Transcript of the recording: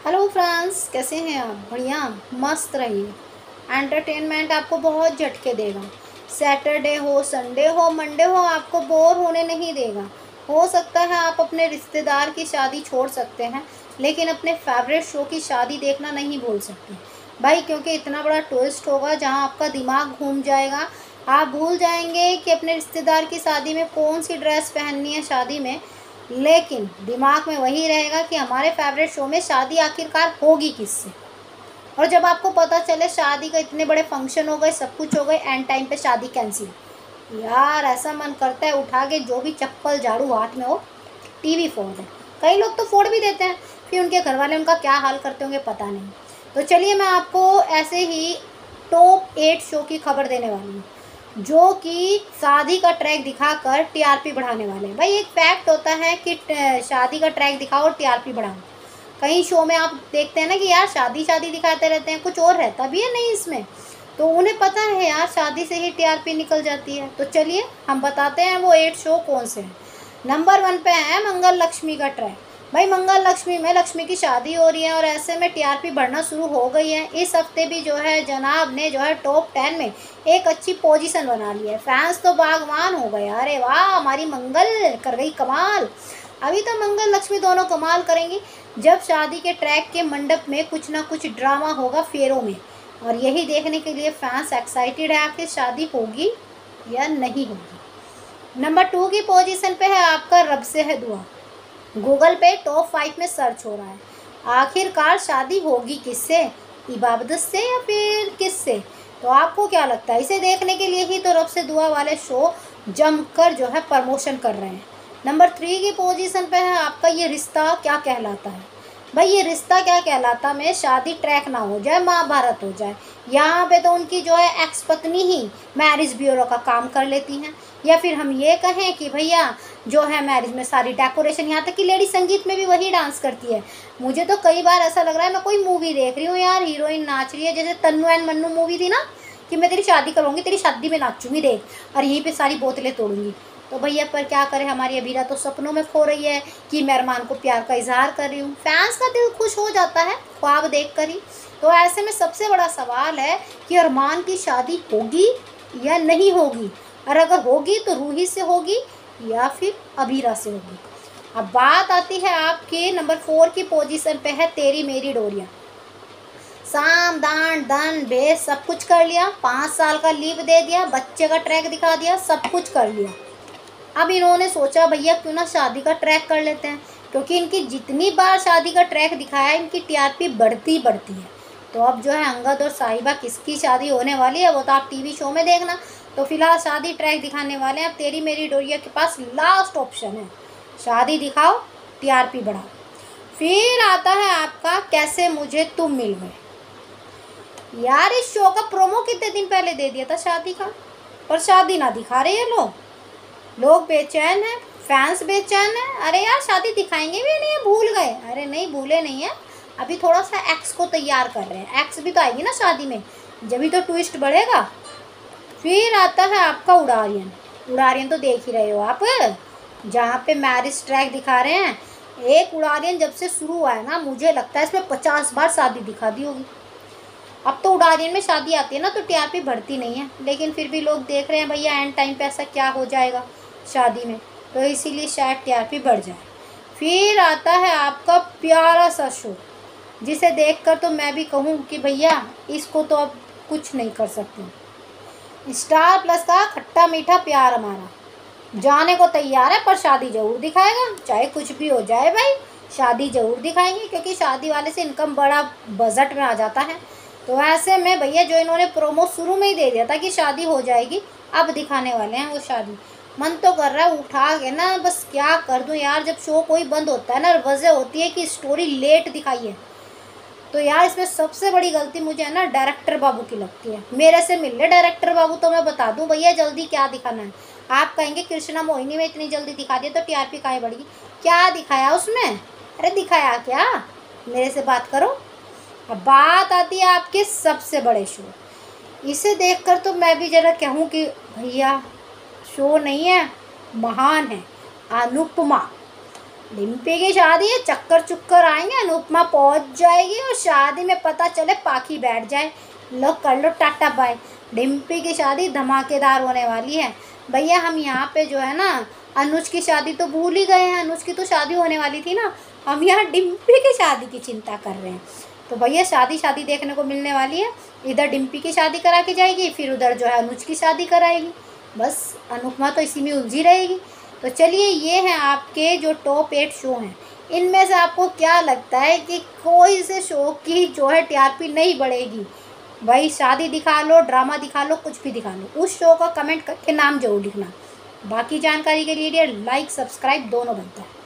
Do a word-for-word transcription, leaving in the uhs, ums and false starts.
Hello friends, कैसे हैं आप? बढ़िया, मस्त रहिए। एंटरटेनमेंट आपको बहुत झटके देगा। सैटरडे हो, संडे हो, मंडे हो, आपको बोर होने नहीं देगा। हो सकता है आप अपने रिश्तेदार की शादी छोड़ सकते हैं, लेकिन अपने फेवरेट शो की शादी देखना नहीं भूल सकते भाई, क्योंकि इतना बड़ा ट्विस्ट होगा जहां आपका दिमाग घूम जाएगा। आप भूल जाएंगे कि अपने रिश्तेदार की शादी में कौन सी ड्रेस पहननी है शादी में, लेकिन दिमाग में वही रहेगा कि हमारे फेवरेट शो में शादी आखिरकार होगी किससे। और जब आपको पता चले शादी का इतने बड़े फंक्शन हो गए, सब कुछ हो गए, एंड टाइम पे शादी कैंसिल, यार ऐसा मन करता है उठा के जो भी चप्पल झाड़ू हाथ में हो टीवी फोड़ दें। कई लोग तो फोड़ भी देते हैं, फिर उनके घर वाले उनका क्या हाल करते होंगे पता नहीं। तो चलिए मैं आपको ऐसे ही टॉप एट शो की खबर देने वाली हूँ जो कि शादी का ट्रैक दिखाकर टीआरपी बढ़ाने वाले हैं। भाई एक फैक्ट होता है कि शादी का ट्रैक दिखाओ और टीआरपी बढ़ाओ। कई शो में आप देखते हैं ना कि यार शादी शादी दिखाते रहते हैं, कुछ और रहता भी है नहीं इसमें। तो उन्हें पता है यार शादी से ही टीआरपी निकल जाती है। तो चलिए हम बताते हैं वो एट शो कौन से हैं। नंबर वन पे है मंगल लक्ष्मी का ट्रैक। भाई मंगल लक्ष्मी में लक्ष्मी की शादी हो रही है और ऐसे में टीआरपी बढ़ना शुरू हो गई है। इस हफ्ते भी जो है जनाब ने जो है टॉप टेन में एक अच्छी पोजीशन बना ली है। फैंस तो बागवान हो गए, अरे वाह हमारी मंगल कर गई कमाल। अभी तो मंगल लक्ष्मी दोनों कमाल करेंगी जब शादी के ट्रैक के मंडप में कुछ ना कुछ ड्रामा होगा फेरों में, और यही देखने के लिए फैंस एक्साइटेड है आखिर शादी होगी या नहीं होगी। नंबर टू की पोजीशन पे है आपका रब से है दुआ। गूगल पे टॉप फाइव में सर्च हो रहा है। आखिरकार शादी होगी किससे, इबादत से या फिर किससे? तो आपको क्या लगता है? इसे देखने के लिए ही तो रब से दुआ वाले शो जमकर जो है प्रमोशन कर रहे हैं। नंबर थ्री की पोजीशन पे है आपका ये रिश्ता क्या कहलाता है। भाई ये रिश्ता क्या कहलाता में शादी ट्रैक ना हो जाए, महाभारत हो जाए। यहाँ पे तो उनकी जो है एक्स पत्नी ही मैरिज ब्यूरो का काम कर लेती हैं, या फिर हम ये कहें कि भैया जो है मैरिज में सारी डेकोरेशन, यहाँ तक कि लेडी संगीत में भी वही डांस करती है। मुझे तो कई बार ऐसा लग रहा है मैं कोई मूवी देख रही हूँ यार, हीरोइन नाच रही है जैसे तन्नू एंड मन्नू मूवी थी ना, कि मैं तेरी शादी करवाऊंगी, तेरी शादी में नाचूंगी देख, और यहीं पे सारी बोतलें तोड़ूंगी। तो भैया पर क्या करें, हमारी अबीरा तो सपनों में खो रही है कि मेहरमान को प्यार का इजहार कर रही हूँ। फैंस का दिल खुश हो जाता है ख्वाब देख कर ही। तो ऐसे में सबसे बड़ा सवाल है कि अरमान की शादी होगी या नहीं होगी, और अगर होगी तो रूही से होगी या फिर अबीरा से होगी। अब बात आती है आपके नंबर फोर की पोजीशन पे है तेरी मेरी डोरिया। साम दान दन बेस सब कुछ कर लिया, पाँच साल का लीव दे दिया, बच्चे का ट्रैक दिखा दिया, सब कुछ कर लिया। अब इन्होंने सोचा भैया क्यों ना शादी का ट्रैक कर लेते हैं, क्योंकि इनकी जितनी बार शादी का ट्रैक दिखाया है इनकी टीआरपी बढ़ती बढ़ती है। तो अब जो है अंगद और साहिबा किसकी शादी होने वाली है वो तो आप टीवी शो में देखना। तो फिलहाल शादी ट्रैक दिखाने वाले हैं। अब तेरी मेरी डोरिया के पास लास्ट ऑप्शन है, शादी दिखाओ टीआरपी बढ़ाओ। फिर आता है आपका कैसे मुझे तुम मिल गए। यार इस शो का प्रोमो कितने दिन पहले दे दिया था शादी का, पर शादी ना दिखा रहे हैं लोग लोग बेचैन हैं, फैंस बेचैन हैं। अरे यार शादी दिखाएंगे भी नहीं है, भूल गए? अरे नहीं भूले नहीं है, अभी थोड़ा सा एक्स को तैयार कर रहे हैं। एक्स भी तो आएगी ना शादी में, जब भी तो ट्विस्ट बढ़ेगा। फिर आता है आपका उड़ारियन। उड़ारियन तो देख ही रहे हो आप, जहाँ पे मैरिज ट्रैक दिखा रहे हैं। एक उड़ारियन जब से शुरू हुआ है ना, मुझे लगता है इसमें पचास बार शादी दिखा दी होगी। अब तो उड़ारियन में शादी आती है ना तो टीआरपी बढ़ती नहीं है, लेकिन फिर भी लोग देख रहे हैं भैया एंड टाइम पे ऐसा क्या हो जाएगा शादी में, तो इसीलिए शायद टीआरपी बढ़ जाए। फिर आता है आपका प्यारा सा शो, जिसे देखकर तो मैं भी कहूँ कि भैया इसको तो अब कुछ नहीं कर सकते। स्टार प्लस का खट्टा मीठा प्यार हमारा जाने को तैयार है, पर शादी जरूर दिखाएगा, चाहे कुछ भी हो जाए भाई शादी जरूर दिखाएंगे, क्योंकि शादी वाले से इनकम बड़ा बजट में आ जाता है। तो ऐसे में भैया जो इन्होंने प्रोमो शुरू में ही दे दिया था कि शादी हो जाएगी, अब दिखाने वाले हैं वो शादी। मन तो कर रहा है उठा के ना बस क्या कर दूं यार, जब शो कोई बंद होता है ना वजह होती है कि स्टोरी लेट दिखाई है। तो यार इसमें सबसे बड़ी गलती मुझे है ना डायरेक्टर बाबू की लगती है। मेरे से मिल ले डायरेक्टर बाबू तो मैं बता दूं भैया जल्दी क्या दिखाना है। आप कहेंगे कृष्णा मोहिनी में इतनी जल्दी दिखा दिया तो टीआरपी काहे बढ़ेगी, क्या दिखाया उसमें? अरे दिखाया क्या, मेरे से बात करो। अब बात आती है आपके सबसे बड़े शो। इसे देखकर तो मैं भी ज़रा कहूँ कि भैया शो नहीं है, महान है, अनुपमा। डिम्पी की शादी है, चक्कर चुक्कर आएंगे, अनुपमा पहुंच जाएगी और शादी में पता चले पाखी बैठ जाए। लो कर लो टाटा बाय। डिम्पी की शादी धमाकेदार होने वाली है भैया। हम यहाँ पे जो है ना अनुज की शादी तो भूल ही गए हैं, अनुज की तो शादी होने वाली थी ना, हम यहाँ डिम्पी की शादी की चिंता कर रहे हैं। तो भैया शादी शादी देखने को मिलने वाली है। इधर डिम्पी की शादी करा के जाएगी, फिर उधर जो है अनुज की शादी कराएगी। बस अनुपमा तो इसी में उलझी रहेगी। तो चलिए ये हैं आपके जो टॉप एट शो हैं। इनमें से आपको क्या लगता है कि कोई से शो की जो है टीआरपी नहीं बढ़ेगी? भाई शादी दिखा लो, ड्रामा दिखा लो, कुछ भी दिखा लो, उस शो का कमेंट करके नाम जरूर लिखना। बाकी जानकारी के लिए लाइक सब्सक्राइब दोनों बनता है।